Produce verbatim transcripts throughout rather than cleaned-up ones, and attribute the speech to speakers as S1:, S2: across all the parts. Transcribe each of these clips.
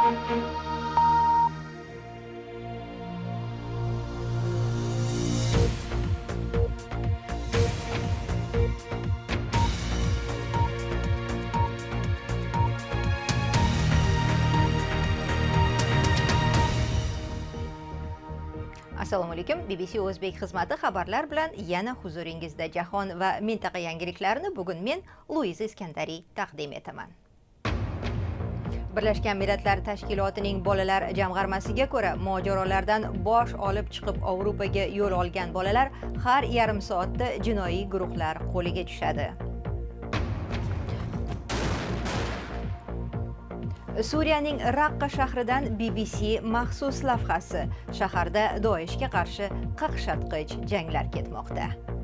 S1: Assalomu alaykum. B B C O'zbek xizmati xabarlar bilan yana huzuringizda. Jahon va mintaqa yangiliklarini bugun men Luiza Iskandariy taqdim etaman. Birlashgan Millatlar Tashkilotining bolalar jamg'armasiga ko'ra, mojarolardan bosh olib chiqib Yevropaga yo'l olgan bolalar har yarim soatda jinoiy guruhlar qo'liga tushadi. Suriyaning Raqqa shahridan B B C maxsus lavhasi. Shaharda Doishga qarshi qaqshatqich janglar ketmoqda.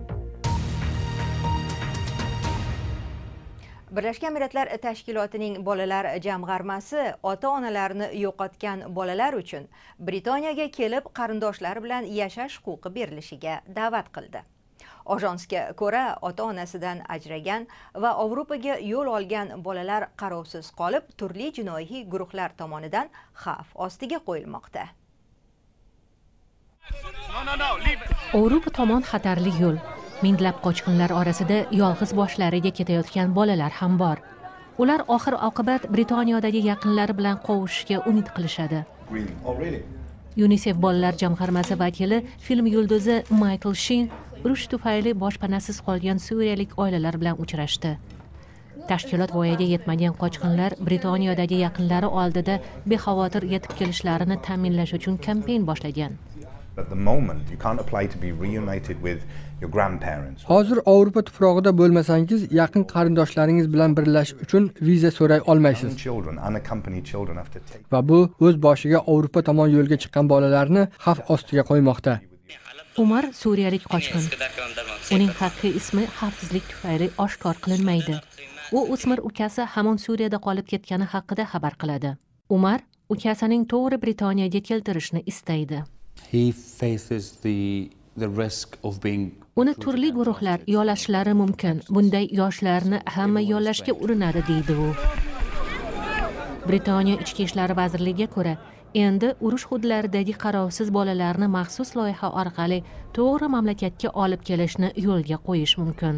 S1: Birlashgan Millatlar Tashkilotining bolalar jamg'armasi ota-onalarni yo'qotgan bolalar uchun Britaniyaga kelib qarindoshlari bilan yashash huquqi berilishiga da'vat qildi. Ajansga ko'ra, ota-onasidan ajragan va Yevropaga yo'l olgan bolalar qarovsiz qolib, turli jinoiy guruhlar tomonidan xavf ostiga qo'yilmoqda.
S2: Yevropa tomon xatarli yo'l. Minglab qochqinlar orasida yolg'iz boshlariga ketayotgan bolalar ham bor. Ular oxir oqibat Britaniyadagi yaqinlari bilan qovushishga umid qilishadi. UNICEF bolalar jamg'armasi vakili, film yulduzi Michael Sheen urush tufayli boshpanasiz qolgan suriyalik oilalar bilan uchrashdi. Tashkilot voyaga yetmagan qochqinlar Britaniyadagi yaqinlari oldida bexavotir yetib kelishlarini ta'minlash uchun kampaniya boshlagan.
S3: Hozir Yevropa tuprog'ida bo'lmasangiz, yaqin qarindoshlaringiz bilan birlashish uchun viza so'ray olmaysiz. Va bu o'z boshiga Yevropa tomon yo'lga chiqqan bolalarni xavf ostiga qo'ymoqda.
S2: Umar suriyalik qochqin. Uning haqiqiy ismi xavfsizlik tufayli oshkor qilinmaydi. U o'smir ukasi hamon Suriyada qolib ketgani haqida xabar qiladi. Umar ukasining to'g'ri Britaniyaga keltirishni istaydi.
S4: He faces the the risk of being
S2: Uni turli guruhlar yollashlari mumkin. Bunday yoshlarni hamma yollashga urinadi, deydi u. Britaniya Ichki ishlar vazirligiga ko'ra, endi urush hududlaridagi qarovsiz bolalarni maxsus loyiha orqali to'g'ri mamlakatga olib kelishni yo'lga qo'yish mumkin.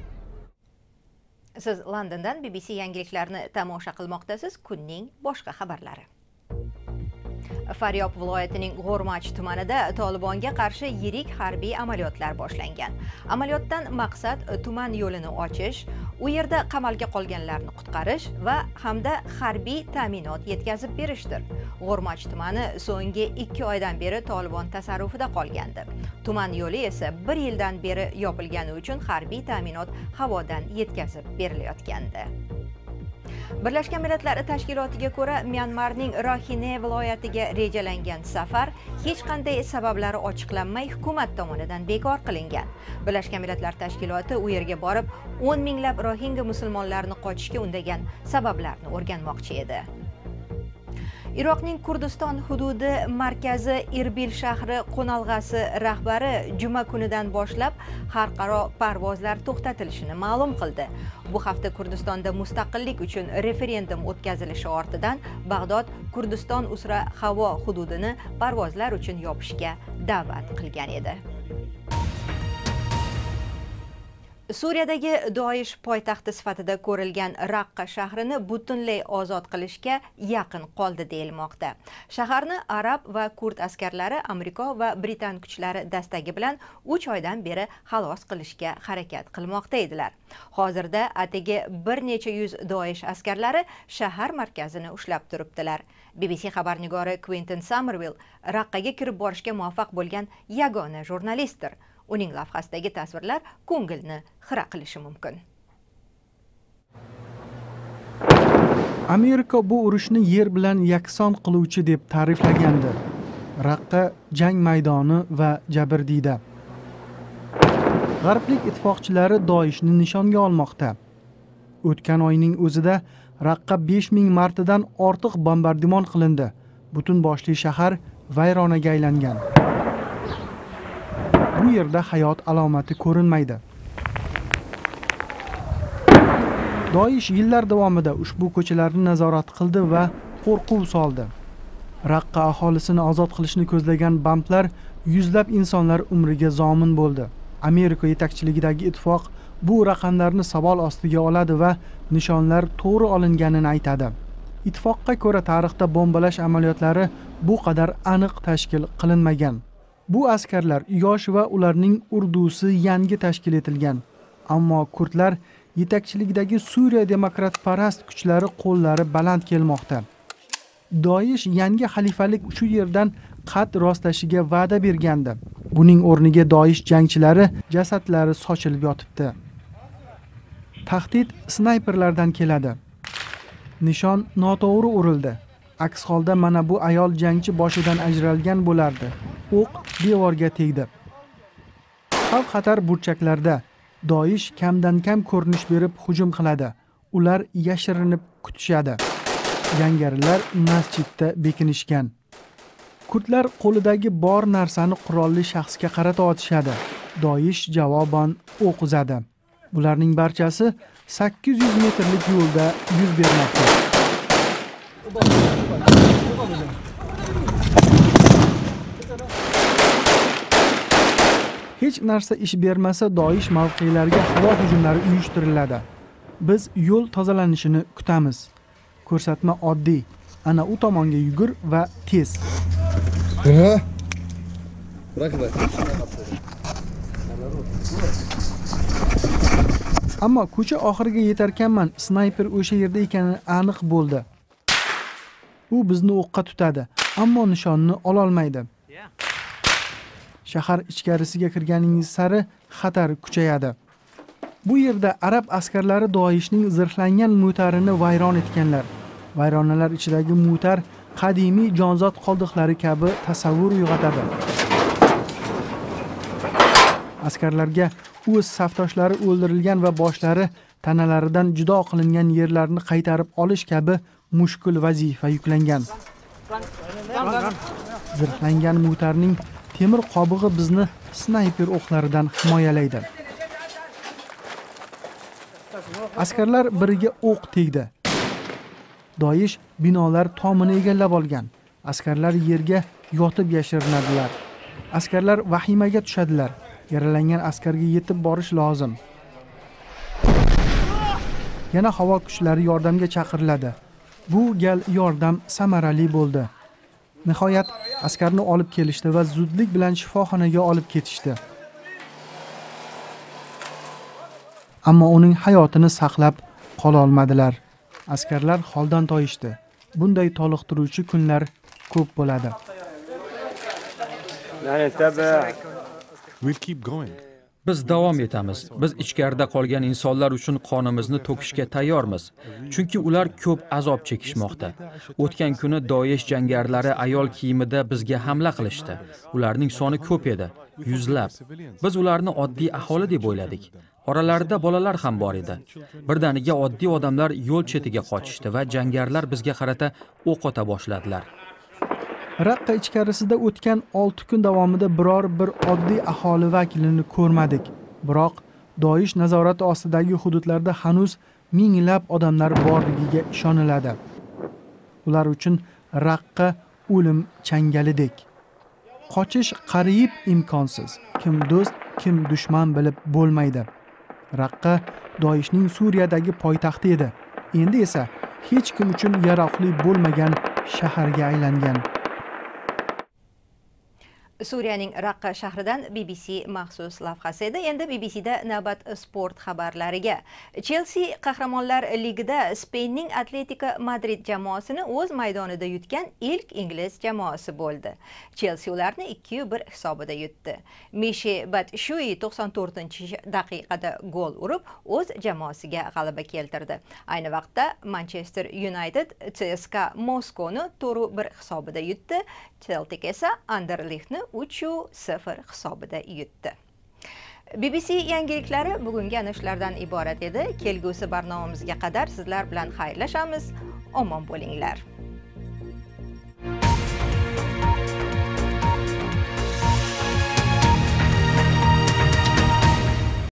S1: Siz Londondan B B C yangiliklarini tomosha qilmoqdasiz. Kunning boshqa xabarlari. Faryob viloyatining G'o'rmach tumanida Tolibonga qarshi yirik harbiy amaliyotlar boshlangan. Amaliyotdan maqsad tuman yo'lini ochish, u yerda qamalga qolganlarni qutqarish va hamda harbiy ta'minot yetkazib berishdir. G'o'rmach tumani so'nggi ikki oydan beri Tolibon tasarrufida qolgandi. Tuman yo'li esa bir yildan beri yopilgani uchun harbiy ta'minot havodan yetkazib berilayotgandi. Birlashgan Millatlar Tashkilotiga ko'ra, Myanmarning Rakhine viloyatiga rejalangan safar hech qanday sabablari ochiqlanmay hukumat tomonidan bekor qilingan. Birlashgan Millatlar Tashkiloti u yerga borib, o'n minglab Rohingya musulmonlarini qochishga undagan sabablarni o'rganmoqchi edi. Iroqning Kurdiston hududi markazi Irbil shahri qo'nalg'asi rahbari juma kunidan boshlab xalqaro parvozlar to'xtatilishini ma'lum qildi. Bu hafta Kurdistonda mustaqillik uchun referendum o'tkazilishi ortidan Bag'dod Kurdiston uzra havo hududini parvozlar uchun yopishga da'vat qilgan edi. Suriyadagi Doish poytaxti sifatida ko'rilgan Raqqa shahrini butunlay ozod qilishga yaqin qoldi deyilmoqda. Shaharni arab va kurd askarlari Amerika va Britan kuchlari dastagi bilan uch oydan beri xalos qilishga harakat qilmoqda edilar. Hozirda atigi bir necha yuz Doish askarlari shahar markazini ushlab turibdilar. B B C xabarnigori Quentin Somerville Raqqaga kirib borishga muvaffaq bo'lgan yagona jurnalistdir. Uning lavhasidagi tasvirlar ko'ngilni xira qilishi mumkin.
S5: Amerika bu urushni yer bilan yakson qiluvchi deb ta'riflagandi. Raqqa jang maydoni va jabrdiyda. G'arblik ittifoqchilari Doishni nishonga olmoqda. O'tgan oyning o'zida Raqqa besh ming martadan ortiq bombardimon qilindi. Butun boshli shahar vayronaga aylangan. Bu yerda hayot alomati ko'rinmaydi. Doish yillar davomida ushbu ko'chalarni nazorat qildi va qo'rquv soldi. Raqqa aholisini ozod qilishni ko'zlagan bamplar yuzlab insonlar umriga zomin bo'ldi. Amerika yetakchiligidagi ittifoq bu raqamlarni savol ostiga oladi va nishonlar to'g'ri olinganini aytadi. Ittifoqqa ko'ra tarixda bombalash amaliyotlari bu qadar aniq tashkil qilinmagan. Bu askarlar yosh va ularning urdusi yangi tashkil etilgan. Ammo kurdlar yetakchiligidagi Suriya demokratparast kuchlari qo'llari baland kelmoqda. Doish yangi xalifalik shu yerdan qad rostlashiga va'da bergandi. Buning o'rniga Doish jangchilari jasadlari sochilib yotibdi. Tahdid snayperlardan keladi. Nishon noto'g'ri urildi. Aks holda mana bu ayol jangchi boshidan ajralgan bo'lardi. O'q devorga tegdi. Xavf-xatar burchaklarda Doish kamdan kam ko'rinish berib hujum qiladi. Ular yashirinib kutishadi. Jangarilar masjidda bekinishgan. Kurdlar qo'lidagi bor narsani qurolli shaxsga qarata otishadi. Doish javoban o'q uzadi. Bularning barchasi sakkiz yuz metrlik yo'lda yuz bermoqda. Hech narsa ish bermasa Doish mavqelariga havo hujumlari uyushtiriladi. Biz yo'l tozalanishini kutamiz. Ko'rsatma oddiy. Ana u tomonga yugur va tez. Ammo ko'cha oxiriga yetarkanman, snayper o'sha yerda ekani aniq bo'ldi. U bizni o'qqa tutadi, ammo nishonni ola olmaydi. Shahar ichkarisiga kirganingiz sari xatar kuchayadi. Bu yerda arab askarlari Doishning zirhlangan mo'tarini vayron etganlar. Vayronalar ichidagi mo'tar qadimiy jonzot qoldiqlari kabi tasavvur uyg'otadi. Askarlarga o'z safdoshlari o'ldirilgan va boshlari tanalaridan judo qilingan yerlarni qaytarib olish kabi mushkul vazifa yuklangan. Zirhlangan mo'tarning temir qobig'i bizni snayper o'qlaridan himoyalaydi. Askarlar biriga o'q tegdi. Doish binolar tomini egallab olgan. Askarlar yerga yotib yashirinadilar. Askarlar vahimaga tushadilar. Yaralangan askarga yetib borish lozim. Yana havo kuchlari yordamga chaqiriladi. Bu gal yordam samarali bo'ldi. Nihoyat askarni olib kelishdi va zudlik bilan shifoxonaga olib ketishdi. Ammo uning hayotini saqlab qola olmadilar. Askarlar holdan toyishdi. Bunday toliqtiruvchi kunlar ko'p bo'ladi.
S6: We'll keep going.
S7: Biz davom etamiz. Biz ichkarida qolgan insonlar uchun qonimizni to'kishga tayyormiz. Chunki ular ko'p azob chekishmoqda. O'tgan kuni Doish jangarilari ayol kiyimida bizga hamla qilishdi. Ularning soni ko'p edi, yuzlab. Biz ularni oddiy aholi deb o'yladik. Oralarida bolalar ham bor edi. Birdaniga oddiy odamlar yo'l chetiga qochishdi va jangarilar bizga qarata o'q ota boshladilar.
S5: Raqqa ichkarisida o'tgan olti kun davomida biror bir oddiy aholi vakilini ko'rmadik. Biroq Doish nazorati ostidagi hududlarda hanuz minglab odamlar borligiga ishoniladi. Ular uchun Raqqa o'lim changalidek. Qochish qariyb imkonsiz. Kim do'st, kim dushman bilib bo'lmaydi. Raqqa Doishning Suriyadagi poytaxti edi. Endi esa hech kim uchun yaroqli bo'lmagan shaharga aylangan.
S1: Suriyaning Raqqa shahridan B B C maxsus lavhasi edi. Endi B B C da navbat sport xabarlariga. Chelsea Qahramonlar Ligida Spainning Atletico Madrid jamoasini o'z maydonida yutgan ilk ingliz jamoasi bo'ldi. Chelsea ularni ikki bir hisobida yutdi. Mishi Batshuayi to'qson to'rtinchi daqiqada gol urib, o'z jamoasiga g'alaba keltirdi. Ayni vaqtda Manchester United C S K A Moskvani to'rt bir hisobida yutdi. Celtic esa Anderlechtni uch sıfır hisobida yutdi. B B C yangiliklari bugungi ana shulardan iborat edi. Kelgusi barnomamizga qadar sizlar bilan xayrlashamiz. Omon bo'linglar.